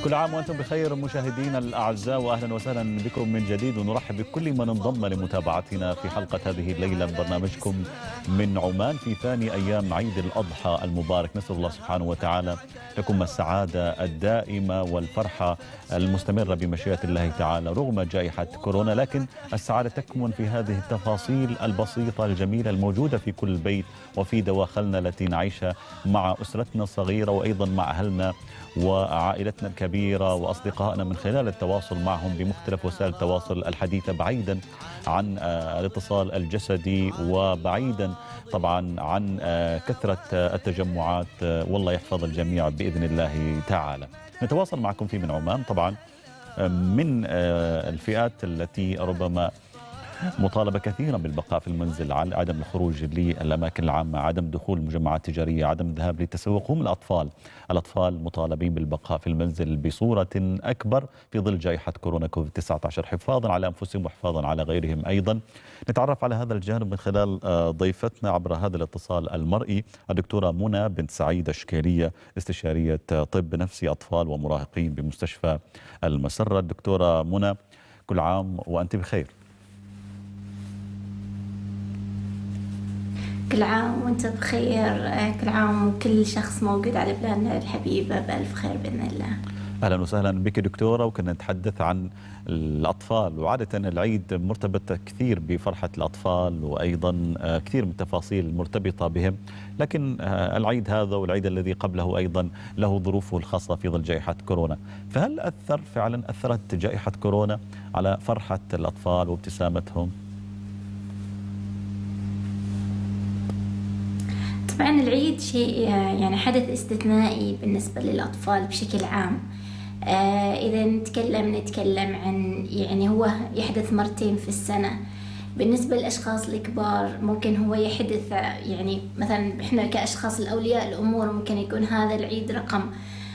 كل عام وأنتم بخير مشاهدينا الأعزاء، وأهلا وسهلا بكم من جديد، ونرحب بكل من انضم لمتابعتنا في حلقة هذه الليلة من برنامجكم من عمان في ثاني أيام عيد الأضحى المبارك. نسأل الله سبحانه وتعالى لكم السعادة الدائمة والفرحة المستمرة بمشيئة الله تعالى رغم جائحة كورونا، لكن السعادة تكمن في هذه التفاصيل البسيطة الجميلة الموجودة في كل بيت وفي دواخلنا التي نعيشها مع أسرتنا الصغيرة وأيضا مع أهلنا وعائلتنا الكبيرة وأصدقائنا من خلال التواصل معهم بمختلف وسائل التواصل الحديثة، بعيدا عن الاتصال الجسدي وبعيدا طبعا عن كثرة التجمعات. والله يحفظ الجميع بإذن الله تعالى. نتواصل معكم في من عمان طبعا من الفئات التي ربما مطالبة كثيرا بالبقاء في المنزل، على عدم الخروج للأماكن العامة، عدم دخول المجمعات التجارية، عدم الذهاب للتسوق. هم الأطفال مطالبين بالبقاء في المنزل بصورة أكبر في ظل جائحة كورونا كوفيد-19 حفاظا على أنفسهم وحفاظا على غيرهم أيضا. نتعرف على هذا الجانب من خلال ضيفتنا عبر هذا الاتصال المرئي الدكتورة منى بنت سعيد الشكيرية، استشارية طب نفسي أطفال ومراهقين بمستشفى المسرة. الدكتورة منى، كل عام وأنت بخير. كل عام وانت بخير، كل عام وكل شخص موجود على بلادنا الحبيبة بألف خير بإذن الله. أهلا وسهلا بك دكتورة. وكنا نتحدث عن الأطفال، وعادة العيد مرتبط كثير بفرحة الأطفال وأيضا كثير من التفاصيل المرتبطة بهم، لكن العيد هذا والعيد الذي قبله أيضا له ظروفه الخاصة في ظل جائحة كورونا. فهل فعلا أثرت جائحة كورونا على فرحة الأطفال وابتسامتهم؟ طبعا العيد شيء يعني حدث استثنائي بالنسبة للأطفال بشكل عام. إذا نتكلم عن يعني هو يحدث مرتين في السنة. بالنسبة للأشخاص الكبار ممكن هو يحدث يعني مثلا إحنا كأشخاص الأولياء الأمور ممكن يكون هذا العيد رقم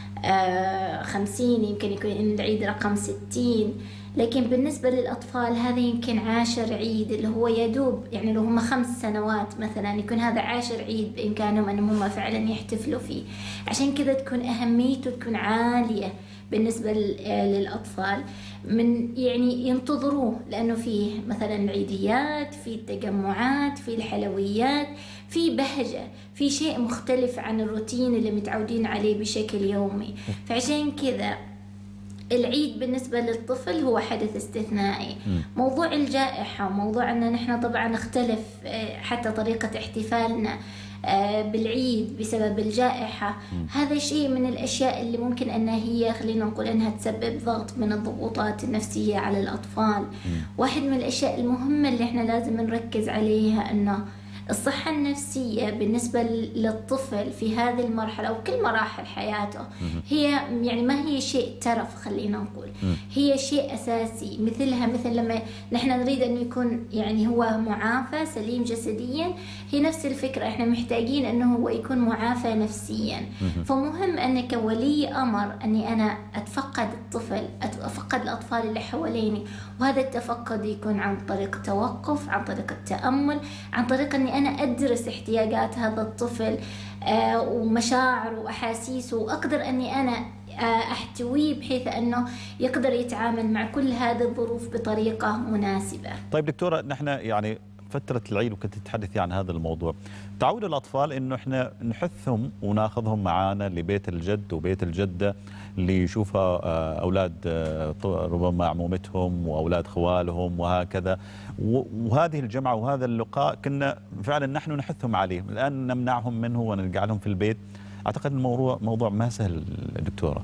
50، يمكن يكون العيد رقم 60. لكن بالنسبة للأطفال هذا يمكن 10 عيد، اللي هو يدوب يعني لو هم 5 سنوات مثلا يكون هذا 10 عيد بإمكانهم أنهم هم فعلا يحتفلوا فيه. عشان كذا تكون أهميته تكون عالية بالنسبة للأطفال، من يعني ينتظروه، لأنه فيه مثلا العيديات، فيه التجمعات، فيه الحلويات، في بهجة، في شيء مختلف عن الروتين اللي متعودين عليه بشكل يومي. فعشان كذا العيد بالنسبة للطفل هو حدث استثنائي. موضوع الجائحة وموضوع أن نحن طبعا نختلف حتى طريقة احتفالنا بالعيد بسبب الجائحة، هذا شيء من الأشياء اللي ممكن أن هي خلينا نقول أنها تسبب ضغط من الضغوطات النفسية على الأطفال. واحد من الأشياء المهمة اللي احنا لازم نركز عليها أنه الصحة النفسية بالنسبة للطفل في هذه المرحلة أو كل مراحل حياته هي يعني ما هي شيء ترف، خلينا نقول هي شيء أساسي. مثل لما نحن نريد أن يكون يعني هو معافى سليم جسديا، هي نفس الفكرة، احنا محتاجين أنه هو يكون معافى نفسيا. فمهم أنك ولي أمر أني أنا أتفقد الطفل، أتفقد الأطفال اللي حواليني، وهذا التفقد يكون عن طريق توقف، عن طريق التأمل، عن طريق أني أنا أدرس احتياجات هذا الطفل ومشاعره وأحاسيسه، وأقدر أني أنا أحتويه بحيث أنه يقدر يتعامل مع كل هذه الظروف بطريقة مناسبة. طيب دكتورة، نحن يعني فترة العيد وكنت تتحدثي عن هذا الموضوع، تعود الأطفال إنه إحنا نحثهم وناخذهم معانا لبيت الجد وبيت الجدة ليشوفوا أولاد ربما عمومتهم وأولاد خوالهم وهكذا، وهذه الجمعة وهذا اللقاء كنا فعلا نحن نحثهم عليه. الآن نمنعهم منه ونجعلهم في البيت. أعتقد الموضوع موضوع ما سهل دكتورة.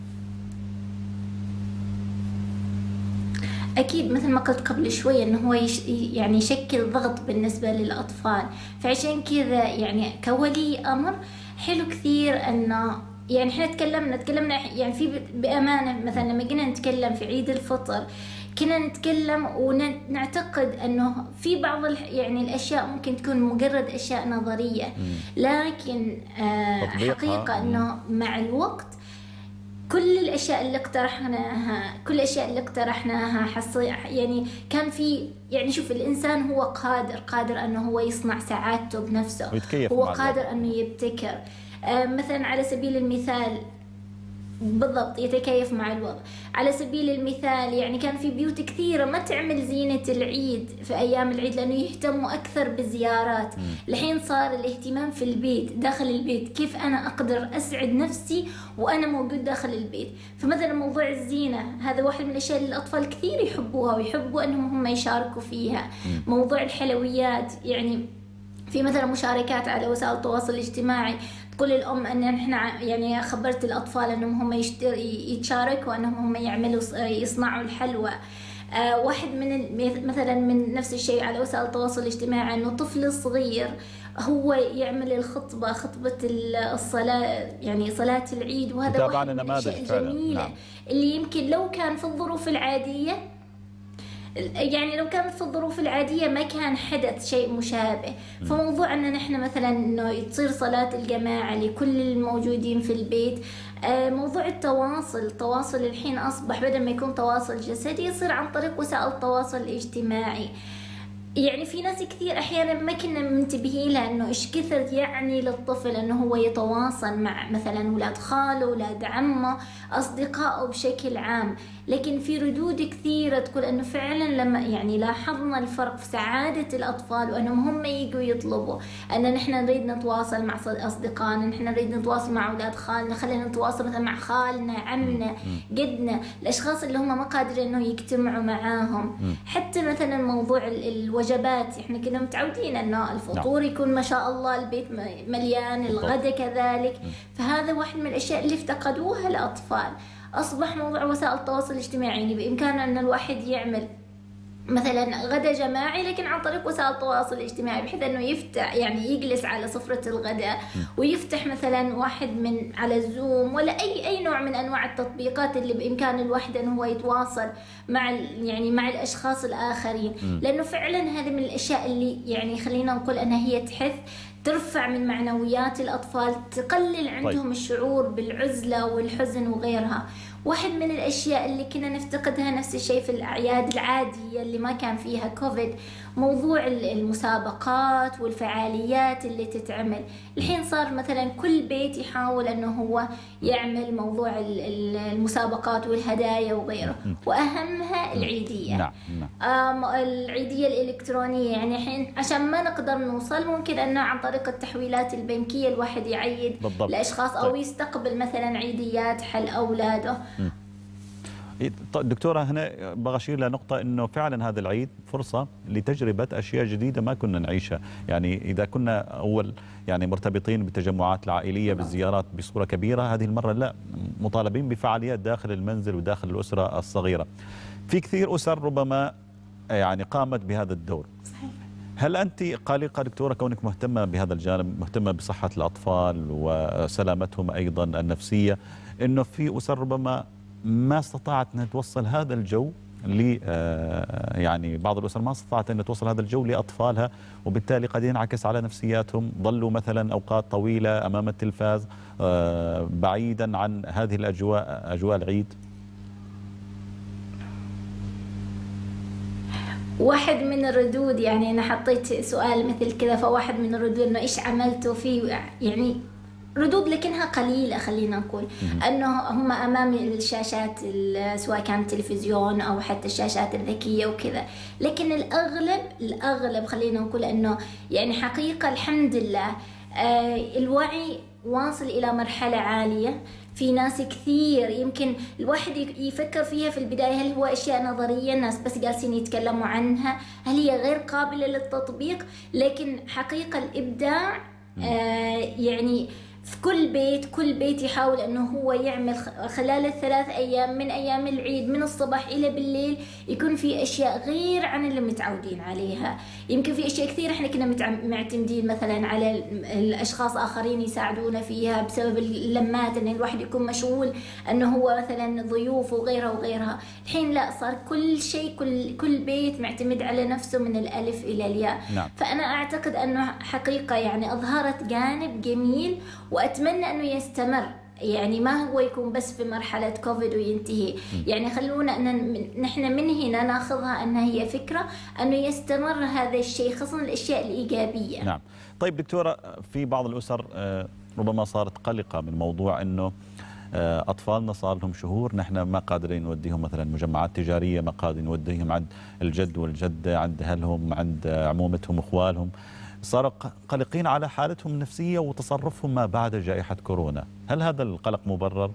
أكيد مثل ما قلت قبل شوي أنه هو يعني يشكل ضغط بالنسبة للأطفال. فعشان كذا يعني كولي أمر حلو كثير أنه يعني احنا تكلمنا يعني في بأمانة. مثلا لما جينا نتكلم في عيد الفطر كنا نتكلم ونعتقد أنه في بعض يعني الأشياء ممكن تكون مجرد أشياء نظرية، لكن حقيقة أنه مع الوقت كل الأشياء اللي اقترحناها يعني كان في يعني شوف الإنسان هو قادر أنه هو يصنع سعادته بنفسه، هو قادر أنه يبتكر. مثلا على سبيل المثال بالضبط، يتكيف مع الوضع. على سبيل المثال يعني كان في بيوت كثيرة ما تعمل زينة العيد في أيام العيد لأنه يهتموا أكثر بالزيارات. الحين صار الاهتمام في البيت، داخل البيت، كيف أنا أقدر أسعد نفسي وأنا موجود داخل البيت. فمثلا موضوع الزينة هذا واحد من الأشياء اللي الأطفال كثير يحبوها ويحبوا أنهم هم يشاركوا فيها. موضوع الحلويات، يعني في مثلا مشاركات على وسائل التواصل الاجتماعي تقول الأم أن احنا يعني خبرت الأطفال أنهم هم يتشاركوا أنهم هم يعملوا يصنعوا الحلوى. واحد من مثلا من نفس الشيء على وسائل التواصل الاجتماعي أنه طفل صغير هو يعمل خطبة الصلاة، يعني صلاة العيد، وهذا واحد من الأشياء الجميلة. نعم. اللي يمكن لو كان في الظروف العادية، يعني لو كانت في الظروف العادية ما كان حدث شيء مشابه. فموضوع أن نحن مثلا أنه تصير صلاة الجماعة لكل الموجودين في البيت. موضوع التواصل الحين أصبح بدل ما يكون تواصل جسدي يصير عن طريق وسائل التواصل الاجتماعي. يعني في ناس كثير أحيانا ما كنا منتبهين لها أنه إيش كثر يعني للطفل أنه هو يتواصل مع مثلا أولاد خاله، أولاد عمه، أصدقائه بشكل عام. لكن في ردود كثيرة تقول أنه فعلا لما يعني لاحظنا الفرق في سعادة الأطفال وأنهم هم يجوا يطلبوا أن نحن نريد نتواصل مع أصدقائنا، نحن نريد نتواصل مع أولاد خالنا، خلينا نتواصل مثلا مع خالنا، عمنا، جدنا، الأشخاص اللي هم ما قادرين أنه يجتمعوا معاهم. حتى مثلا موضوع الوجبات، احنا كنا متعودين أنه الفطور يكون ما شاء الله البيت مليان، الغداء كذلك. فهذا واحد من الأشياء اللي افتقدوها الأطفال. أصبح موضوع وسائل التواصل الاجتماعي، يعني بإمكانه أن الواحد يعمل مثلا غدا جماعي لكن عن طريق وسائل التواصل الاجتماعي، بحيث انه يفتح يعني يجلس على سفرة الغداء ويفتح مثلا واحد من على الزوم ولا اي نوع من انواع التطبيقات اللي بامكان الواحد انه هو يتواصل مع يعني مع الاشخاص الاخرين. لانه فعلا هذه من الاشياء اللي يعني خلينا نقول انها هي ترفع من معنويات الأطفال، تقلل عندهم الشعور بالعزلة والحزن وغيرها. واحد من الأشياء اللي كنا نفتقدها نفس الشيء في الأعياد العادية اللي ما كان فيها كوفيد، موضوع المسابقات والفعاليات اللي تتعمل. الحين صار مثلا كل بيت يحاول أنه هو يعمل موضوع المسابقات والهدايا وغيره، وأهمها العيدية. العيدية الإلكترونية، يعني الحين عشان ما نقدر نوصل ممكن أنه عن طريق التحويلات البنكية الواحد يعيد لأشخاص أو يستقبل مثلا عيديات حل أولاده. دكتورة، هنا بغى أشير لنقطة أنه فعلا هذا العيد فرصة لتجربة أشياء جديدة ما كنا نعيشها. يعني إذا كنا أول يعني مرتبطين بالتجمعات العائلية بالزيارات بصورة كبيرة، هذه المرة لا، مطالبين بفعاليات داخل المنزل وداخل الأسرة الصغيرة. في كثير أسر ربما يعني قامت بهذا الدور. صحيح. هل أنت قلقة دكتورة كونك مهتمة بهذا الجانب، مهتمة بصحة الأطفال وسلامتهم أيضا النفسية، أنه في أسر ربما ما استطاعت أن توصل هذا الجو يعني بعض الأسر ما استطاعت أن توصل هذا الجو لأطفالها، وبالتالي قد ينعكس على نفسياتهم، ظلوا مثلا أوقات طويلة أمام التلفاز بعيدا عن هذه الأجواء، أجواء العيد؟ واحد من الردود، يعني أنا حطيت سؤال مثل كذا، فواحد من الردود إنه إيش عملتوا فيه، يعني ردود لكنها قليلة خلينا نقول، أنه هم أمام الشاشات سواء كان تلفزيون أو حتى الشاشات الذكية وكذا. لكن الأغلب خلينا نقول أنه يعني حقيقة الحمد لله الوعي واصل إلى مرحلة عالية. في ناس كثير يمكن الواحد يفكر فيها في البداية، هل هو أشياء نظرية الناس بس جالسين يتكلموا عنها، هل هي غير قابلة للتطبيق؟ لكن حقيقة الإبداع يعني في كل بيت يحاول أنه هو يعمل خلال ال3 أيام من أيام العيد من الصباح إلى بالليل يكون في أشياء غير عن اللي متعودين عليها. يمكن في أشياء كثير إحنا كنا معتمدين مثلا على الأشخاص آخرين يساعدونا فيها بسبب اللمات، أن الواحد يكون مشغول أنه هو مثلا ضيوف وغيرها. الحين لا، صار كل شيء كل بيت معتمد على نفسه من الألف إلى الياء. نعم. فأنا أعتقد أنه حقيقة يعني أظهرت جانب جميل، وأتمنى أنه يستمر، يعني ما هو يكون بس في مرحلة كوفيد وينتهي. يعني خلونا أن نحن من هنا ناخذها أنها هي فكرة أنه يستمر هذا الشيء، خاصة الأشياء الإيجابية. نعم. طيب دكتورة، في بعض الأسر ربما صارت قلقة من موضوع أنه أطفالنا صار لهم شهور نحن ما قادرين نوديهم مثلا مجمعات تجارية، ما قادرين نوديهم عند الجد والجدة، عند أهلهم، عند عمومتهم، أخوالهم. صاروا قلقين على حالتهم النفسية وتصرفهم ما بعد جائحة كورونا. هل هذا القلق مبرر؟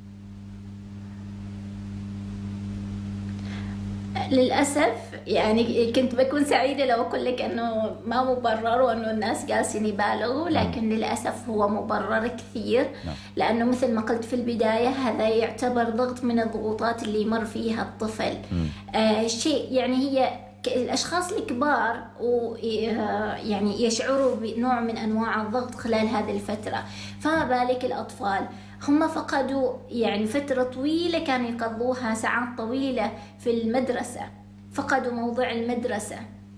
للأسف يعني كنت بكون سعيدة لو أقول لك أنه ما مبرر وأنه الناس جالسين يبالغوا، لكن للأسف هو مبرر كثير. لأنه مثل ما قلت في البداية هذا يعتبر ضغط من الضغوطات اللي يمر فيها الطفل. شيء يعني هي الأشخاص الكبار يعني يشعروا بنوع من أنواع الضغط خلال هذه الفترة، فما بالك الأطفال. هم فقدوا يعني فترة طويلة كانوا يقضوها ساعات طويلة في المدرسة، فقدوا موضوع المدرسة.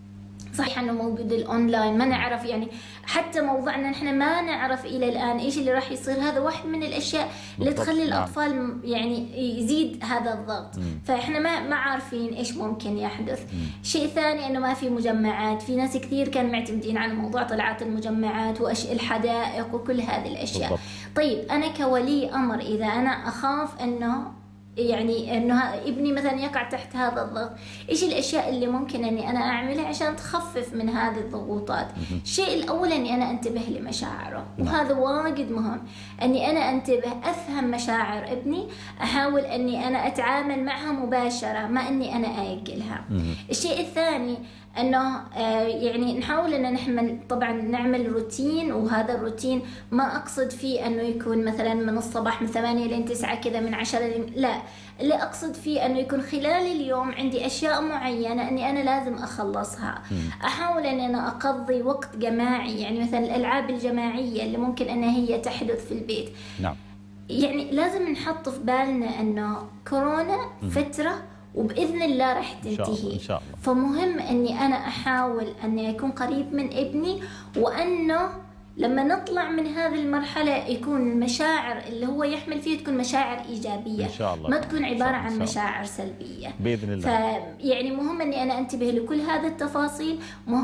صحيح انه موجود الاونلاين، ما نعرف يعني حتى موضوعنا نحن ما نعرف الى الان ايش اللي راح يصير. هذا واحد من الاشياء اللي تخلي الاطفال يعني يزيد هذا الضغط. فاحنا ما عارفين ايش ممكن يحدث. شيء ثاني انه ما في مجمعات، في ناس كثير كانوا معتمدين على موضوع طلعات المجمعات الحدائق وكل هذه الاشياء. بالضبط. طيب انا كولي امر اذا انا اخاف انه يعني انه ابني مثلا يقع تحت هذا الضغط، ايش الاشياء اللي ممكن اني انا اعملها عشان تخفف من هذه الضغوطات؟ الشيء الاول اني انا انتبه لمشاعره، وهذا واجد مهم. اني انا انتبه، افهم مشاعر ابني، احاول اني انا اتعامل معها مباشرة، ما اني انا اجلها. الشيء الثاني انه يعني نحاول ان نحن طبعا نعمل روتين، وهذا الروتين ما اقصد فيه انه يكون مثلا من الصباح من 8 لين 9 كذا، من 10 لا، اللي اقصد فيه انه يكون خلال اليوم عندي اشياء معينه اني انا لازم اخلصها. احاول ان انا اقضي وقت جماعي، يعني مثلا الالعاب الجماعيه اللي ممكن انها هي تحدث في البيت. نعم. يعني لازم نحط في بالنا انه كورونا فتره وبإذن الله راح تنتهي إن شاء الله. فمهم أني أنا أحاول أني أكون قريب من ابني، وأنه لما نطلع من هذه المرحلة يكون المشاعر اللي هو يحمل فيها تكون مشاعر إيجابية، إن شاء الله. ما تكون عبارة عن مشاعر سلبية بإذن الله. فيعني مهم أني أنا أنتبه لكل هذه التفاصيل.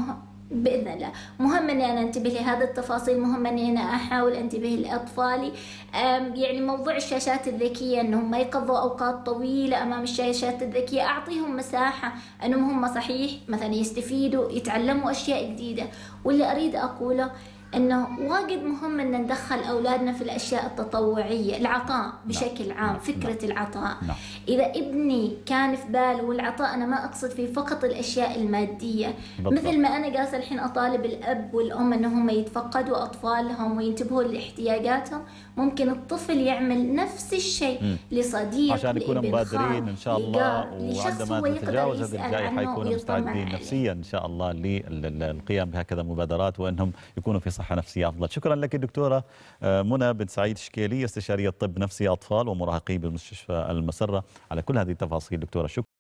بإذن الله مهم أني أنا أنتبه لهذه التفاصيل، مهم أني أنا أحاول أنتبه لأطفالي. يعني موضوع الشاشات الذكية أنهم ما يقضوا أوقات طويلة أمام الشاشات الذكية، أعطيهم مساحة أنهم هم صحيح مثلا يستفيدوا، يتعلموا أشياء جديدة. واللي أريد أقوله أنه واجد مهم أن ندخل أولادنا في الأشياء التطوعية، العطاء بشكل عام. فكرة العطاء. إذا ابني كان في باله، والعطاء أنا ما أقصد فيه فقط الأشياء المادية. مثل ما أنا جالسة الحين أطالب الأب والأم أنهم يتفقدوا أطفالهم وينتبهوا لاحتياجاتهم، ممكن الطفل يعمل نفس الشيء لصديق، عشان يكونوا مبادرين إن شاء الله، وعندما تتجاوز هذه الجائحة يكونوا مستعدين نفسيا إن شاء الله للقيام بهكذا مبادرات، وأنهم يكونوا في صحة نفسية أفضل. شكرا لك دكتورة منى بن سعيد شكيلي، استشارية طب نفسي أطفال ومراهقين بمستشفى المسرة، على كل هذه التفاصيل. دكتورة شكرا.